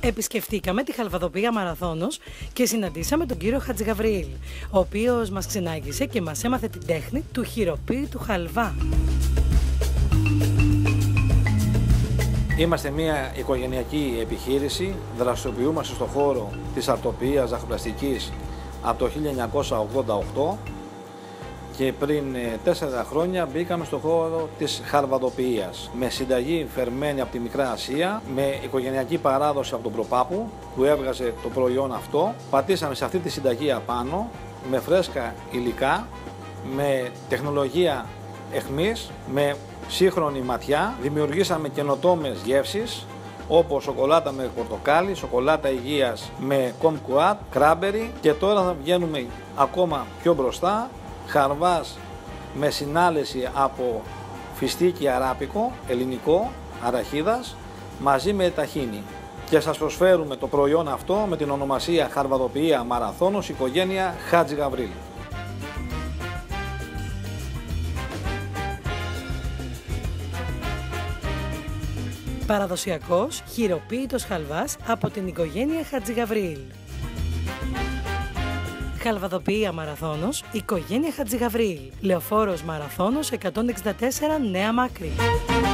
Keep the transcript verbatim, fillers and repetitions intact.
Επισκεφτήκαμε τη Χαλβαδοπία Μαραθώνος και συναντήσαμε τον κύριο Χατζηγαβριήλ, ο οποίος μας ξενάγησε και μας έμαθε την τέχνη του χειροποίητου χαλβά. Είμαστε μια οικογενειακή επιχείρηση, δραστηριοποιούμαστε στον χώρο της αρτοποιίας ζαχαροπλαστικής από το χίλια εννιακόσια ογδόντα οκτώ και πριν τέσσερα χρόνια μπήκαμε στον χώρο της χαλβαδοποιίας με συνταγή φερμένη από τη Μικρά Ασία, με οικογενειακή παράδοση από τον προπάπου που έβγαζε το προϊόν αυτό. Πατήσαμε σε αυτή τη συνταγή απάνω με φρέσκα υλικά, με τεχνολογία εχμής, με σύγχρονη ματιά. Δημιουργήσαμε καινοτόμες γεύσεις όπως σοκολάτα με πορτοκάλι, σοκολάτα υγείας με κομκουάτ, κράμπερι, και τώρα θα βγαίνουμε ακόμα πιο μπροστά, χαρβάς με συνάλεση από φιστίκι αράπικο, ελληνικό, αραχίδας, μαζί με ταχίνι. Και σας προσφέρουμε το προϊόν αυτό με την ονομασία Χαλβαδοπία Μαραθώνος, οικογένεια Χατζηγαβριήλ. Παραδοσιακός χειροποίητος χαλβάς από την οικογένεια Χατζηγαβριήλ. Χαλβαδοπία Μαραθώνος, οικογένεια Χατζηγαβριήλ. Λεωφόρος Μαραθώνος εκατόν εξήντα τέσσερα, Νέα Μάκρη.